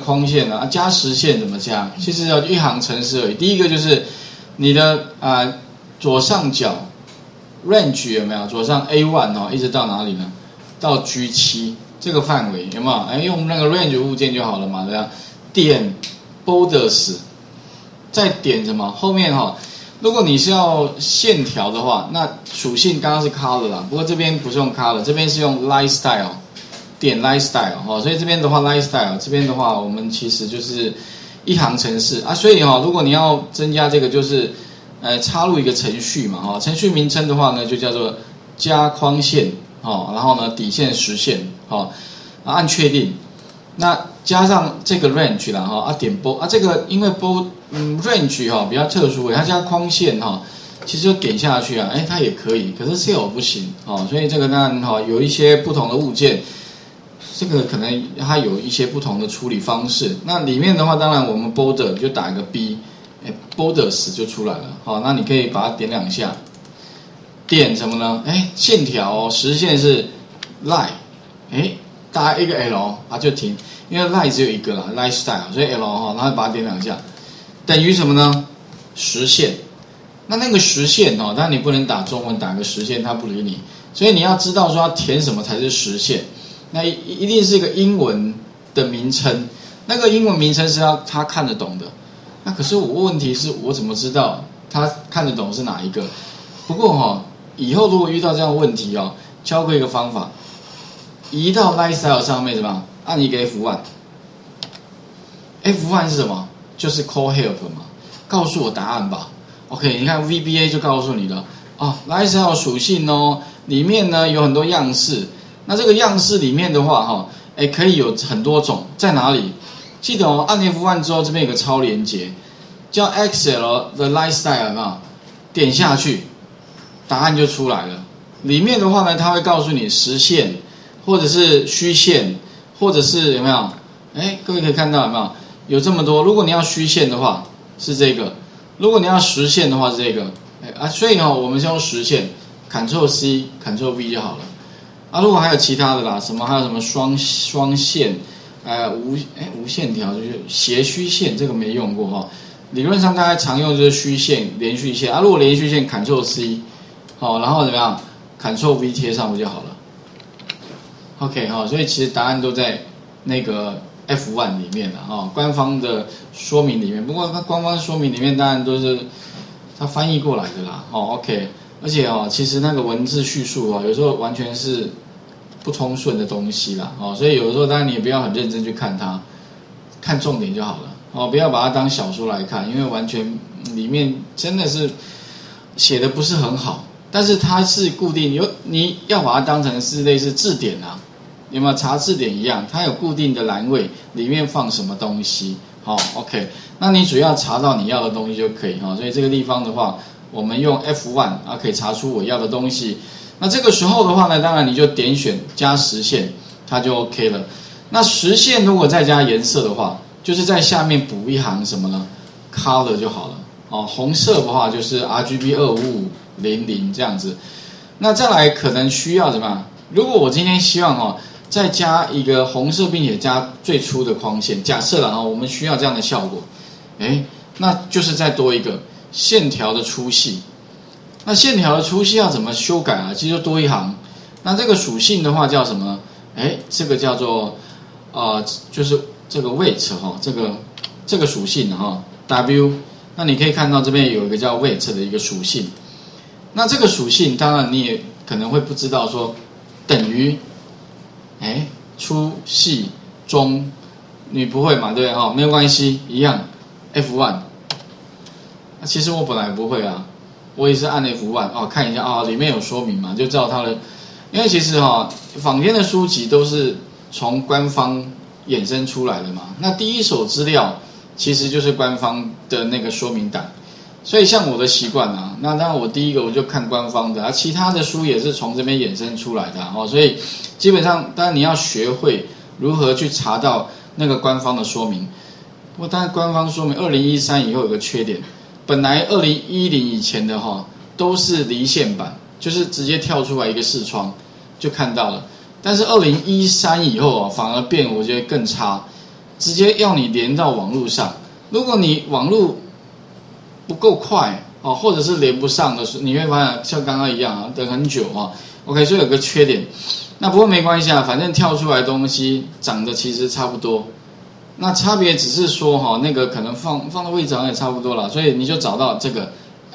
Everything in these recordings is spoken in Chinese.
框线啊，加实线怎么加？其实一行程式而已。第一个就是你的左上角 range 有没有？左上 A1 一直到哪里呢？到 G7 这个范围有没有？用那个 range 物件就好了嘛，对吧？点 borders， 再点什么？后面如果你是要线条的话，那属性刚刚是 color 啦，不过这边不是用 color， 这边是用 lifestyle。点 lifestyle 所以这边的话 lifestyle 这边的话，我们其实就是一行程式啊。所以如果你要增加这个，就是插入一个程序嘛程序名称的话呢，就叫做加框线然后呢底线实线按确定，那加上这个 range 啦点 bold 这个因为 bold range 比较特殊它加框线其实就点下去它也可以，可是 cell 不行所以这个当然有一些不同的物件。这个可能它有一些不同的处理方式。那里面的话，当然我们 border 就打一个 B，borders 就出来了。那你可以把它点2下，点什么呢？线条实线是 line，搭一个 L 就停，因为 line 只有一个啦 ，lifestyle， 所以 L 然后把它点2下，等于什么呢？实线。那个实线当然你不能打中文，打个实线它不理你，所以你要知道说要填什么才是实线。那一定是一个英文的名称，那个英文名称是他看得懂的。那可是问题是我怎么知道他看得懂是哪一个？不过以后如果遇到这样的问题教过一个方法，移到 lifestyle 上面怎么样？按一个 F1。F1 是什么？就是 call help 嘛，告诉我答案吧。OK， 你看 VBA 就告诉你了lifestyle 属性里面呢有很多样式。那这个样式里面的话可以有很多种，在哪里？记得按 F1 之后，这边有个超连结，叫 Excel 的 lifestyle 有没有？点下去，答案就出来了。里面的话呢，它会告诉你实线，或者是虚线，或者是有没有？各位可以看到有没有？有这么多。如果你要虚线的话是这个，如果你要实线的话是这个。所以我们是用实线 ，Ctrl C，Ctrl V 就好了。如果还有其他的啦，还有什么双线，无线条就是斜虚线，这个没用过理论上大家常用就是虚线、连续线如果连续线 Ctrl C，然后怎么样 Ctrl V 贴上不就好了 ？OK 所以其实答案都在那个 F1 里面了官方的说明里面。不过它官方说明里面当然都是它翻译过来的啦OK。而且其实那个文字叙述有时候完全是不通顺的东西啦所以有的时候当然你也不要很认真去看它，看重点就好了不要把它当小说来看，因为完全里面真的是写的不是很好，但是它是固定，你要把它当成是类似字典有没有查字典一样，它有固定的栏位，里面放什么东西OK， 那你主要查到你要的东西就可以所以这个地方的话。我们用 F1 可以查出我要的东西。那这个时候的话呢，当然你就点选加实线，它就 OK 了。那实线如果再加颜色的话，就是在下面补一行什么呢 ？Color 就好了红色的话就是 RGB25500这样子。那再来可能需要怎么样？如果我今天希望再加一个红色，并且加最粗的框线，假设我们需要这样的效果，那就是再多一个。线条的粗细，那线条的粗细要怎么修改其实就多一行。那这个属性的话叫什么呢？这个叫做就是这个 weight 这个属性W。那你可以看到这边有一个叫 weight 的一个属性。那这个属性当然你也可能会不知道说等于粗细中，你不会嘛？对不对没有关系，一样 F1。其实我本来不会我也是按 F1 看一下里面有说明嘛，就知道它的。因为其实坊间的书籍都是从官方衍生出来的嘛，那第一手资料其实就是官方的那个说明档。所以像我的习惯那当然我第一个我就看官方的其他的书也是从这边衍生出来的所以基本上当然你要学会如何去查到那个官方的说明。不过当然官方说明2013以后有个缺点。本来2010以前的都是离线版，就是直接跳出来一个视窗就看到了。但是2013以后反而变，我觉得更差。 直接要你连到网络上。如果你网络不够快哦，或者是连不上的时候，你会发现像刚刚一样啊，等很久啊。OK， 所以有个缺点，那不过没关系啊，反正跳出来的东西长得其实差不多。那差别只是说哈，那个可能放的位置好像也差不多了，所以你就找到这个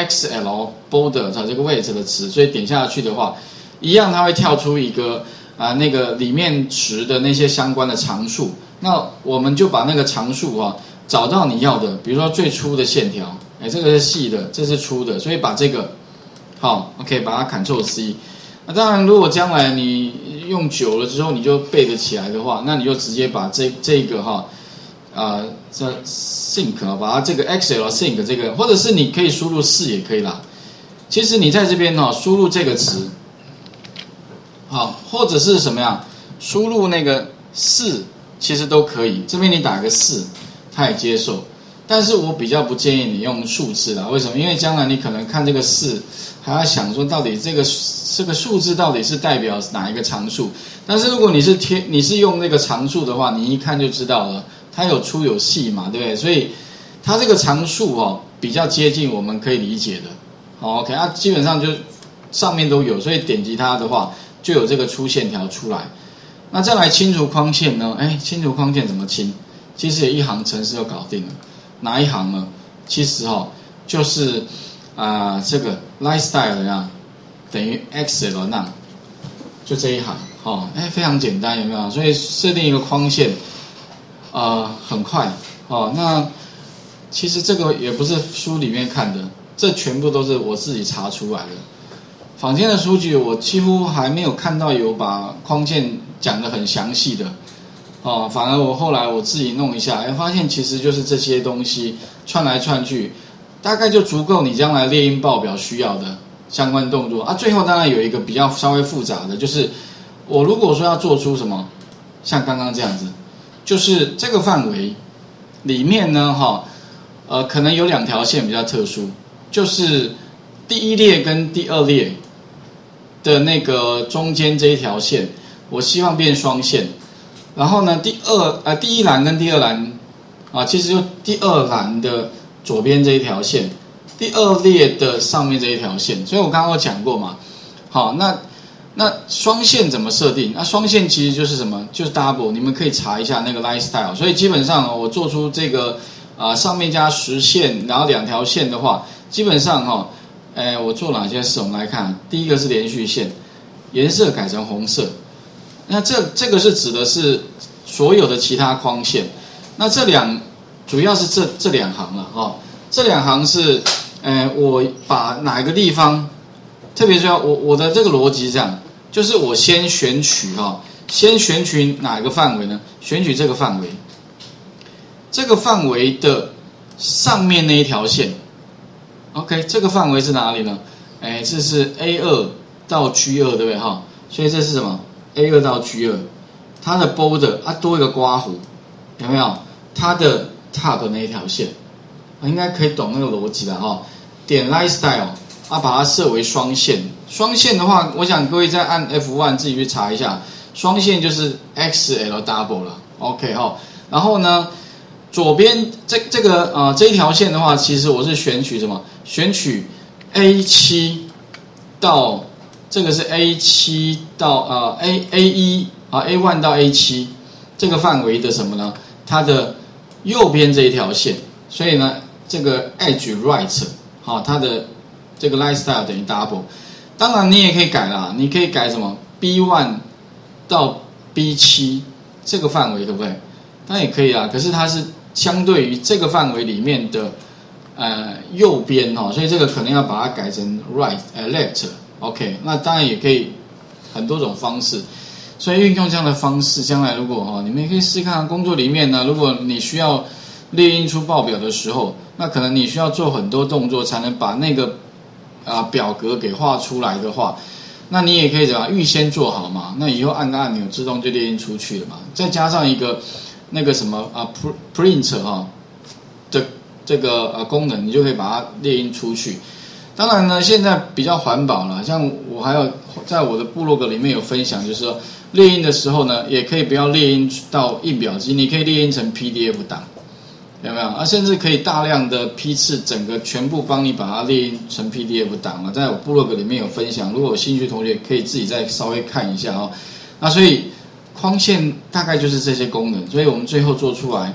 XL border 这个位置的词，所以点下去的话，一样它会跳出一个那个里面值的那些相关的常数。那我们就把那个常数找到你要的，比如说最粗的线条，这个是细的，这是粗的，所以把这个好 OK 把它 Ctrl C。那当然，如果将来你用久了之后你就背得起来的话，那你就直接把这个这 sync 啊，把它这个 XL sync 这个，或者是你可以输入4也可以啦。其实你在这边输入这个词，好，或者是什么样，输入那个4，其实都可以。这边你打个4，它也接受。但是我比较不建议你用数字啦，为什么？因为将来你可能看这个4，还要想说到底这个数字到底是代表哪一个常数。但是如果你是用那个常数的话，你一看就知道了，它有粗有细嘛，对不对？所以它这个常数比较接近我们可以理解的。好 ，OK， 它基本上就上面都有，所以点击它的话就有这个粗线条出来。那再来清除框线呢？清除框线怎么清？其实也一行程式就搞定了。哪一行呢？其实就是这个 lifestyle 啊，等于 XL none， 就这一行非常简单，有没有？所以设定一个框线，很快那其实这个也不是书里面看的，这全部都是我自己查出来的。坊间的书籍我几乎还没有看到有把框线讲得很详细的。反而我后来我自己弄一下，发现其实就是这些东西串来串去，大概就足够你将来猎鹰报表需要的相关动作最后当然有一个比较稍微复杂的，就是我如果说要做出什么，像刚刚这样子，就是这个范围里面呢，可能有2条线比较特殊，就是第一列跟第二列的那个中间这一条线，我希望变双线。然后呢，第一栏跟第二栏其实就第二栏的左边这一条线，第二列的上面这一条线。所以我刚刚有讲过嘛。好，那双线怎么设定？那双线其实就是什么？就是 double。你们可以查一下那个 lifestyle。所以基本上我做出这个上面加10线，然后2条线的话，基本上我做哪些事？我们来看，第一个是连续线，颜色改成红色。那这个是指的是所有的其他框线。那主要是这2行了这2行是我把哪个地方特别重要，我的这个逻辑是这样，就是我先选取先选取哪个范围呢？选取这个范围，这个范围的上面那一条线。OK， 这个范围是哪里呢？这是 A2 到 G2， 对不对所以这是什么？A2 到 G2， 它的 border 多一个刮弧，有没有？它的 top 那一条线，应该可以懂那个逻辑了点 lifestyle 把它设为双线。双线的话，我想各位再按 F1 自己去查一下，双线就是 XL double 了。OK 然后呢，左边这个这一条线的话，其实我是选取什么？选取 A7 到。这个是 A7 到A1 A1 到 A7 这个范围的什么呢？它的右边这一条线，所以呢，这个 edge right 它的这个 lifestyle 等于 double。当然你也可以改啦，你可以改什么 B1 到 B7 这个范围，可不可以？当然也可以啦，可是它是相对于这个范围里面的右边所以这个可能要把它改成 right left。OK， 那当然也可以很多种方式，所以运用这样的方式，将来如果你们也可以试看工作里面呢，如果你需要列印出报表的时候，那可能你需要做很多动作才能把那个表格给画出来的话，那你也可以怎么预先做好嘛？那以后按个按钮自动就列印出去了嘛。再加上一个那个什么print 的这个功能，你就可以把它列印出去。当然呢，现在比较环保了，像我还有在我的部落格里面有分享，就是说列印的时候呢，也可以不要列印到印表机，你可以列印成 PDF 档，有没有？啊，甚至可以大量的批次，整个全部帮你把它列印成 PDF 档啊，在我部落格里面有分享，如果有兴趣的同学可以自己再稍微看一下哦。那所以框线大概就是这些功能，所以我们最后做出来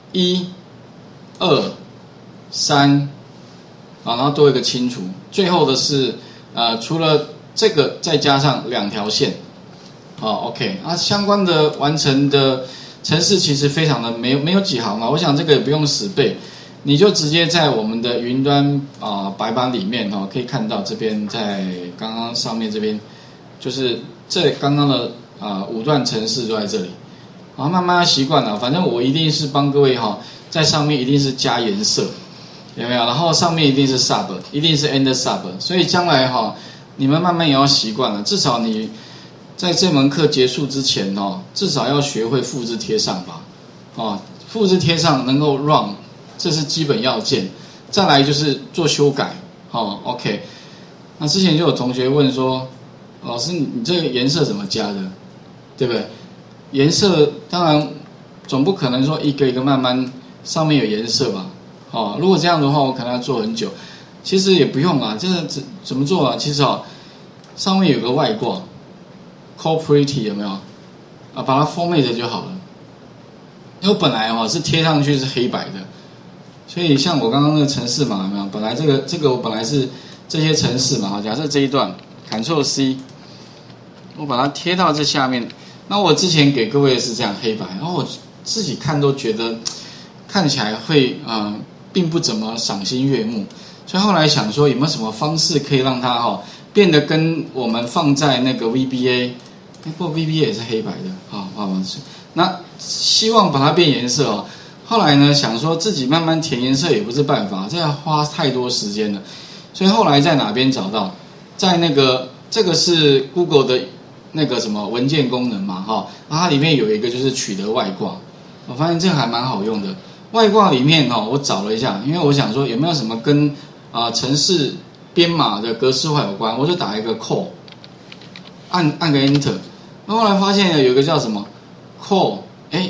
1、2、3，啊，然后多一个清除，最后的是除了这个再加上2条线。OK， 啊，相关的完成的程式其实非常的没有几行啊，我想这个也不用死背，你就直接在我们的云端白板里面可以看到这边在刚刚上面这边，就是这刚刚的5段程式都在这里，慢慢习惯了，反正我一定是帮各位在上面一定是加颜色，有没有？然后上面一定是 sub， 一定是 end sub， 所以将来你们慢慢也要习惯了，至少你在这门课结束之前至少要学会复制贴上吧，复制贴上能够 run， 这是基本要件。再来就是做修改，OK。那之前就有同学问说，老师你这个颜色怎么加的，对不对？颜色当然总不可能说一个一个慢慢上面有颜色吧，如果这样的话我可能要做很久。其实也不用啦，这个怎么做啊？其实上面有个外挂。Call Pretty 有没有把它 format 就好了。因为本来是贴上去是黑白的，所以像我刚刚那个程式码有没有？本来这个我本来是这些程式嘛，假设这一段 Ctrl C， 我把它贴到这下面。那我之前给各位是这样黑白，然后我自己看都觉得看起来会并不怎么赏心悦目，所以后来想说有没有什么方式可以让它变得跟我们放在那个 VBA。不过 VBA 也是黑白的，那希望把它变颜色后来呢，想说自己慢慢填颜色也不是办法，这要花太多时间了，所以后来在哪边找到？在那个这个是 Google 的那个什么文件功能嘛，然后它里面有一个就是取得外挂，我发现这个还蛮好用的。外挂里面我找了一下，因为我想说有没有什么跟程式编码的格式化有关，我就打一个 call， 按个 enter。后来发现有一个叫什么 call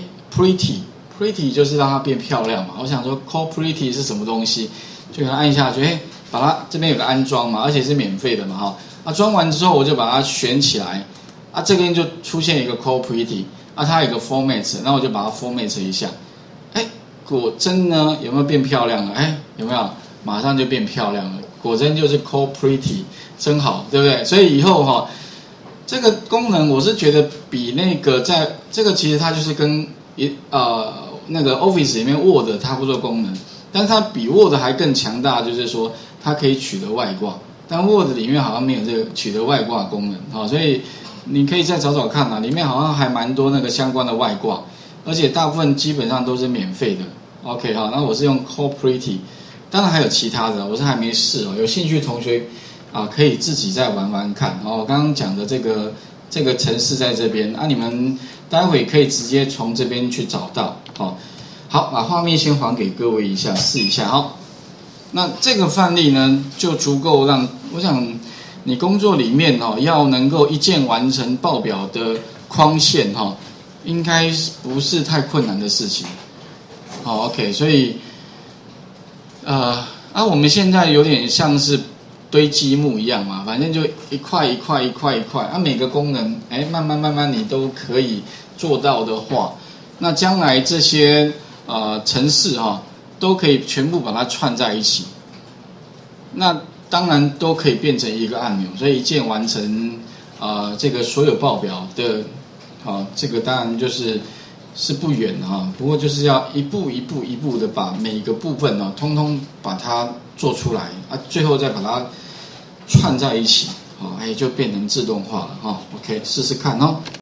pretty 就是让它变漂亮嘛。我想说 call pretty 是什么东西，就给它按下去，把它这边有个安装嘛，而且是免费的嘛装完之后我就把它选起来，这边就出现一个 call pretty， 它有一个 format， 那我就把它 format 一下，果真呢有没有变漂亮了？有没有？马上就变漂亮了，果真就是 call pretty， 真好，对不对？所以以后这个功能我是觉得比那个在这个其实它就是跟那个 Office 里面 Word 差不多功能，但是它比 Word 还更强大，就是说它可以取得外挂，但 Word 里面好像没有这个取得外挂功能，所以你可以再找找看里面好像还蛮多那个相关的外挂，而且大部分基本上都是免费的。OK 那我是用 Call Pretty， 当然还有其他的，我是还没试有兴趣的同学可以自己再玩玩看。我刚刚讲的这个程式在这边，你们待会可以直接从这边去找到。好，把画面先还给各位一下，试一下。好，那这个范例呢，就足够让我想你工作里面要能够一键完成报表的框线应该不是太困难的事情。OK， 所以我们现在有点像是堆积木一样嘛，反正就一块一块一块一块，每个功能慢慢你都可以做到的话，那将来这些程式都可以全部把它串在一起，那当然都可以变成一个按钮，所以一键完成这个所有报表的这个当然是不远不过就是要一步一步一步的把每一个部分通通把它做出来最后再把它串在一起就变成自动化了OK， 试试看